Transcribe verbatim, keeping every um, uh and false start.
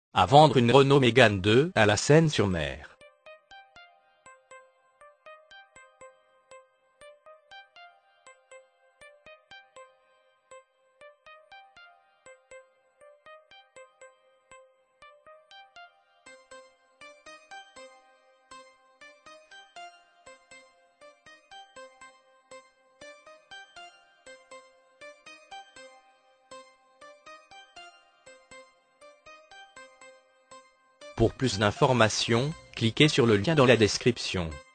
À vendre une Renault Mégane deux à La Seyne-sur-Mer. Pour plus d'informations, cliquez sur le lien dans la description.